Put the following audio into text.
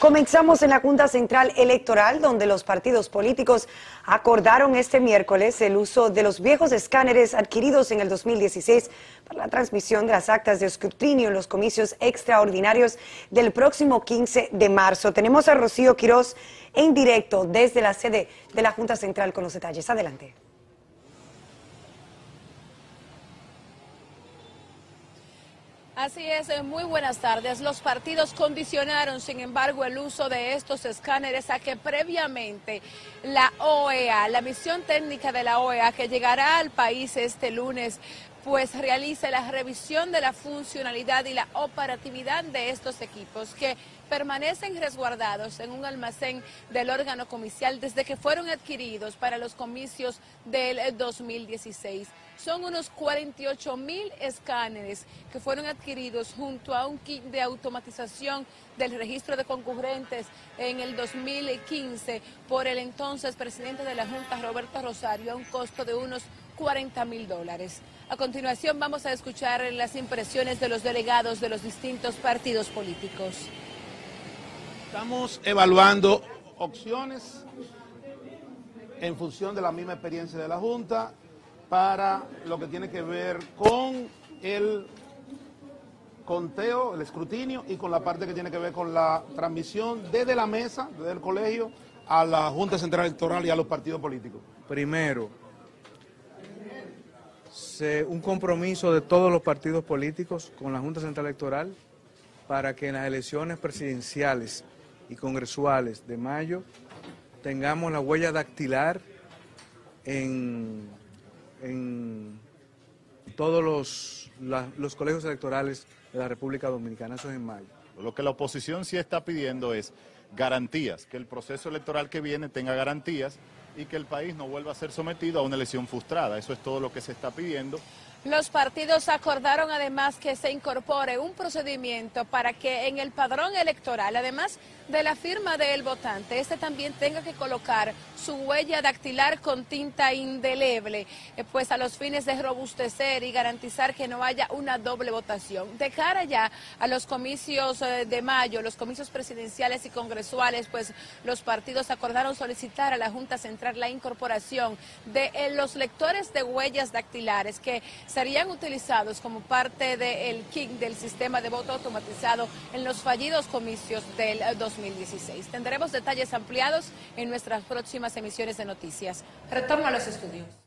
Comenzamos en la Junta Central Electoral, donde los partidos políticos acordaron este miércoles el uso de los viejos escáneres adquiridos en el 2016 para la transmisión de las actas de escrutinio en los comicios extraordinarios del próximo 15 de marzo. Tenemos a Rocío Quiroz en directo desde la sede de la Junta Central con los detalles. Adelante. Así es, muy buenas tardes. Los partidos condicionaron, sin embargo, el uso de estos escáneres a que previamente la OEA, la misión técnica de la OEA, que llegará al país este lunes, pues realice la revisión de la funcionalidad y la operatividad de estos equipos que permanecen resguardados en un almacén del órgano comicial desde que fueron adquiridos para los comicios del 2016. Son unos 48,000 escáneres que fueron adquiridos junto a un kit de automatización del registro de concurrentes en el 2015 por el entonces presidente de la Junta, Roberto Rosario, a un costo de unos $40,000. A continuación vamos a escuchar las impresiones de los delegados de los distintos partidos políticos. Estamos evaluando opciones en función de la misma experiencia de la Junta para lo que tiene que ver con el conteo, el escrutinio y con la parte que tiene que ver con la transmisión desde la mesa, desde el colegio, a la Junta Central Electoral y a los partidos políticos. Primero, un compromiso de todos los partidos políticos con la Junta Central Electoral para que en las elecciones presidenciales y congresuales de mayo tengamos la huella dactilar en todos los colegios electorales de la República Dominicana. Eso es en mayo. Lo que la oposición sí está pidiendo es garantías, que el proceso electoral que viene tenga garantías y que el país no vuelva a ser sometido a una elección frustrada. Eso es todo lo que se está pidiendo. Los partidos acordaron además que se incorpore un procedimiento para que en el padrón electoral, además de la firma del votante, este también tenga que colocar su huella dactilar con tinta indeleble, pues a los fines de robustecer y garantizar que no haya una doble votación. De cara ya a los comicios de mayo, los comicios presidenciales y congresuales, pues los partidos acordaron solicitar a la Junta Central la incorporación de los lectores de huellas dactilares que serían utilizados como parte del kit del sistema de voto automatizado en los fallidos comicios del 2016. Tendremos detalles ampliados en nuestras próximas emisiones de noticias. Retorno a los estudios.